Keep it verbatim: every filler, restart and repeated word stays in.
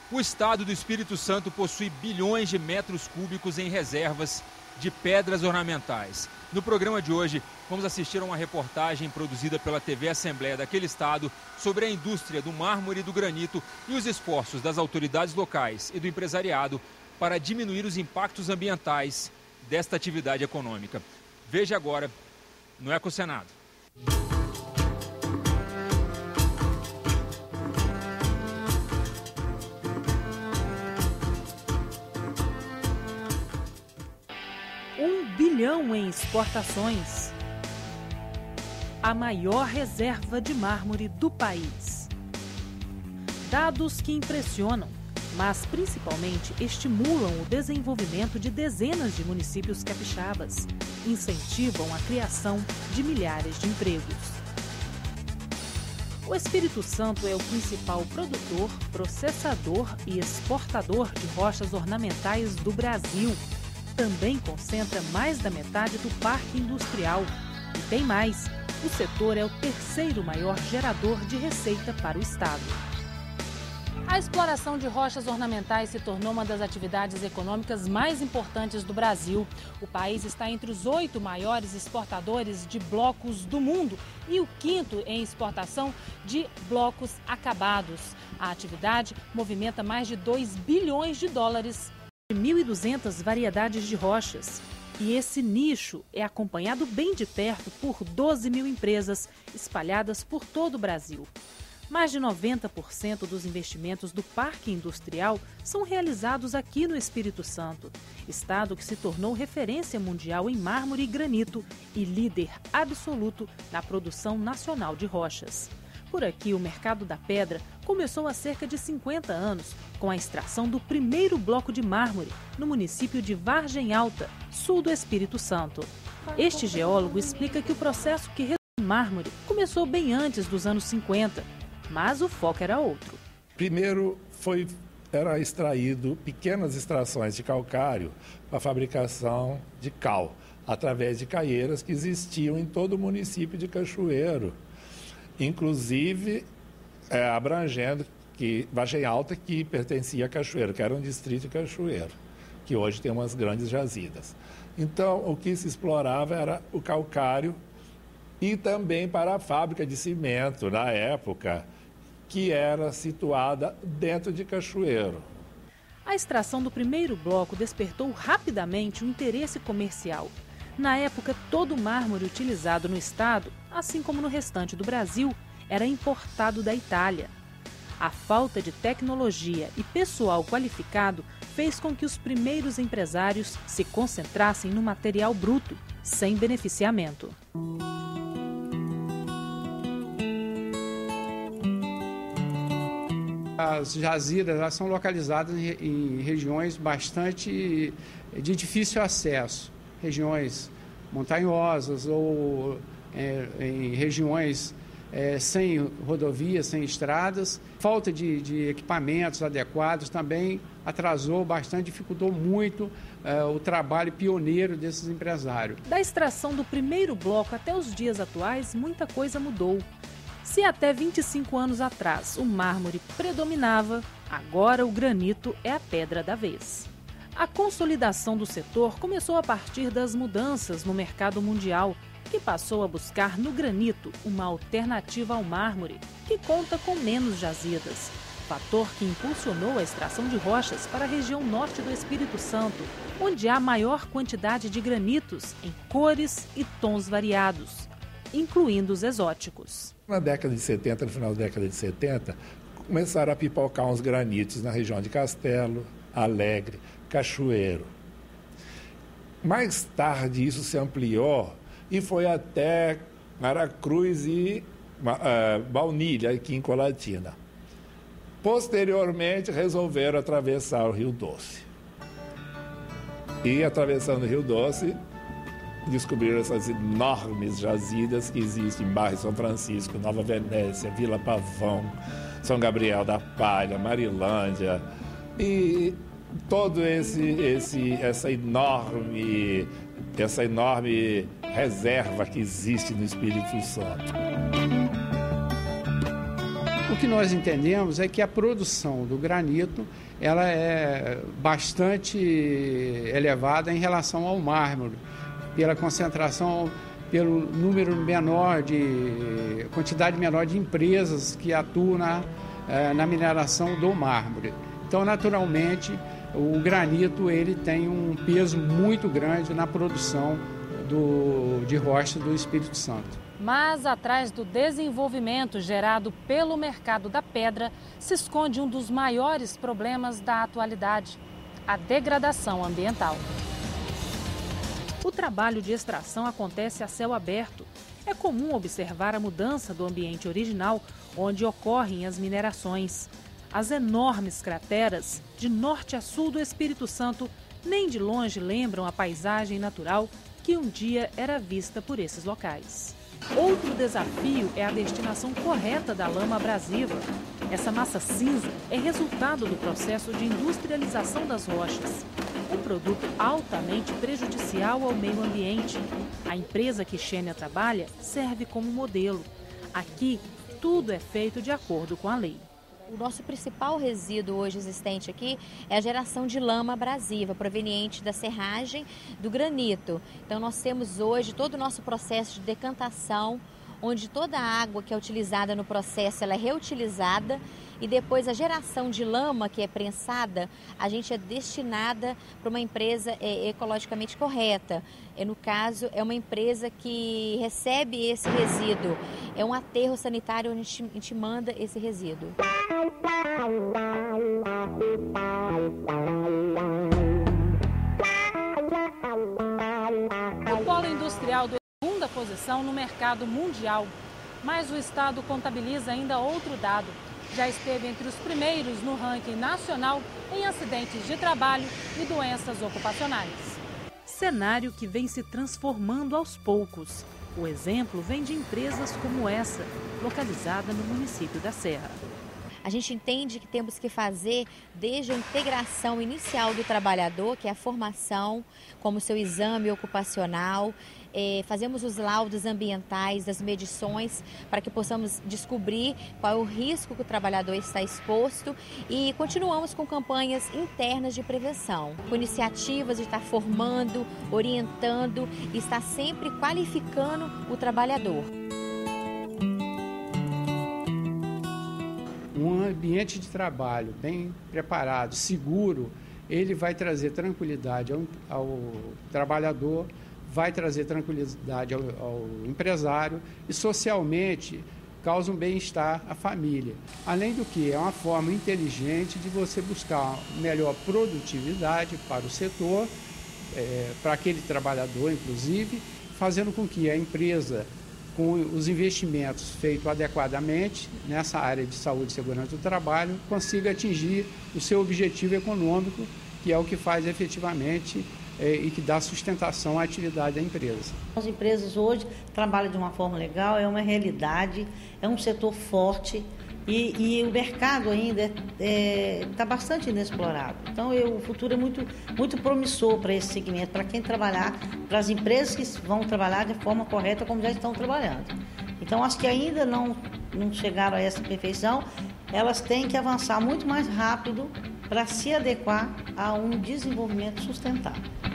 O estado do Espírito Santo possui bilhões de metros cúbicos em reservas de pedras ornamentais. No programa de hoje, vamos assistir a uma reportagem produzida pela T V Assembleia daquele estado sobre a indústria do mármore e do granito e os esforços das autoridades locais e do empresariado para diminuir os impactos ambientais desta atividade econômica. Veja agora no Ecocenado. Um bilhão em exportações. A maior reserva de mármore do país. Dados que impressionam, mas principalmente estimulam o desenvolvimento de dezenas de municípios capixabas, incentivam a criação de milhares de empregos. O Espírito Santo é o principal produtor, processador e exportador de rochas ornamentais do Brasil. Também concentra mais da metade do parque industrial. E tem mais, o setor é o terceiro maior gerador de receita para o estado. A exploração de rochas ornamentais se tornou uma das atividades econômicas mais importantes do Brasil. O país está entre os oito maiores exportadores de blocos do mundo e o quinto em exportação de blocos acabados. A atividade movimenta mais de dois bilhões de dólares. mil e duzentas variedades de rochas. E esse nicho é acompanhado bem de perto por doze mil empresas espalhadas por todo o Brasil. Mais de noventa por cento dos investimentos do parque industrial são realizados aqui no Espírito Santo, estado que se tornou referência mundial em mármore e granito e líder absoluto na produção nacional de rochas. Por aqui, o mercado da pedra começou há cerca de cinquenta anos, com a extração do primeiro bloco de mármore, no município de Vargem Alta, sul do Espírito Santo. Este geólogo explica que o processo que resultou em mármore começou bem antes dos anos cinquenta, mas o foco era outro. Primeiro, foi, era extraído pequenas extrações de calcário para a fabricação de cal, através de caieiras que existiam em todo o município de Cachoeiro. Inclusive é, abrangendo que Vargem Alta, que pertencia a Cachoeiro, que era um distrito de Cachoeiro, que hoje tem umas grandes jazidas. Então, o que se explorava era o calcário e também para a fábrica de cimento, na época, que era situada dentro de Cachoeiro. A extração do primeiro bloco despertou rapidamente o interesse comercial. Na época, todo o mármore utilizado no estado, assim como no restante do Brasil, era importado da Itália. A falta de tecnologia e pessoal qualificado fez com que os primeiros empresários se concentrassem no material bruto, sem beneficiamento. As jazidas elas são localizadas em regiões bastante de difícil acesso. Regiões montanhosas ou é, em regiões é, sem rodovias, sem estradas. Falta de, de equipamentos adequados também atrasou bastante, dificultou muito é, o trabalho pioneiro desses empresários. Da extração do primeiro bloco até os dias atuais, muita coisa mudou. Se até vinte e cinco anos atrás o mármore predominava, agora o granito é a pedra da vez. A consolidação do setor começou a partir das mudanças no mercado mundial, que passou a buscar no granito uma alternativa ao mármore, que conta com menos jazidas, fator que impulsionou a extração de rochas para a região norte do Espírito Santo, onde há maior quantidade de granitos em cores e tons variados, incluindo os exóticos. Na década de setenta, no final da década de setenta, começaram a pipocar uns granitos na região de Castelo, Alegre, Cachoeiro. Mais tarde isso se ampliou e foi até Aracruz e uh, Baunilha, aqui em Colatina. Posteriormente resolveram atravessar o Rio Doce. E atravessando o Rio Doce, descobriram essas enormes jazidas que existem em Barra São Francisco, Nova Venécia, Vila Pavão, São Gabriel da Palha, Marilândia e todo esse, esse essa enorme essa enorme reserva que existe no Espírito Santo. O que nós entendemos é que a produção do granito ela é bastante elevada em relação ao mármore, pela concentração, pelo número menor de, quantidade menor de empresas que atuam na, na mineração do mármore. Então, naturalmente, o granito ele tem um peso muito grande na produção do, de rocha do Espírito Santo. Mas atrás do desenvolvimento gerado pelo mercado da pedra se esconde um dos maiores problemas da atualidade: a degradação ambiental. O trabalho de extração acontece a céu aberto. É comum observar a mudança do ambiente original onde ocorrem as minerações. As enormes crateras de norte a sul do Espírito Santo nem de longe lembram a paisagem natural que um dia era vista por esses locais. Outro desafio é a destinação correta da lama abrasiva. Essa massa cinza é resultado do processo de industrialização das rochas. Um produto altamente prejudicial ao meio ambiente. A empresa que Xênia trabalha serve como modelo. Aqui, tudo é feito de acordo com a lei. O nosso principal resíduo hoje existente aqui é a geração de lama abrasiva, proveniente da serragem do granito. Então nós temos hoje todo o nosso processo de decantação, onde toda a água que é utilizada no processo ela é reutilizada e depois a geração de lama que é prensada, a gente é destinada para uma empresa é, ecologicamente correta. É, no caso, é uma empresa que recebe esse resíduo. É um aterro sanitário onde a gente, a gente manda esse resíduo. O polo industrial do segunda posição no mercado mundial, mas o estado contabiliza ainda outro dado. Já esteve entre os primeiros no ranking nacional em acidentes de trabalho e doenças ocupacionais. Cenário que vem se transformando aos poucos. O exemplo vem de empresas como essa, localizada no município da Serra. A gente entende que temos que fazer desde a integração inicial do trabalhador, que é a formação, como seu exame ocupacional, é, fazemos os laudos ambientais, as medições, para que possamos descobrir qual é o risco que o trabalhador está exposto e continuamos com campanhas internas de prevenção, com iniciativas de estar formando, orientando e estar sempre qualificando o trabalhador. Um ambiente de trabalho bem preparado, seguro, ele vai trazer tranquilidade ao, ao trabalhador, vai trazer tranquilidade ao, ao empresário e, socialmente, causa um bem-estar à família. Além do que, é uma forma inteligente de você buscar melhor produtividade para o setor, é, para aquele trabalhador, inclusive, fazendo com que a empresa, com os investimentos feitos adequadamente nessa área de saúde e segurança do trabalho, consiga atingir o seu objetivo econômico, que é o que faz efetivamente é, e que dá sustentação à atividade da empresa. As empresas hoje trabalham de uma forma legal, é uma realidade, é um setor forte e, e o mercado ainda está é, tá bastante inexplorado. Então, eu, o futuro é muito, muito promissor para esse segmento, para quem trabalhar, para as empresas que vão trabalhar de forma correta como já estão trabalhando. Então, as que ainda não, não chegaram a essa perfeição, elas têm que avançar muito mais rápido para se adequar a um desenvolvimento sustentável.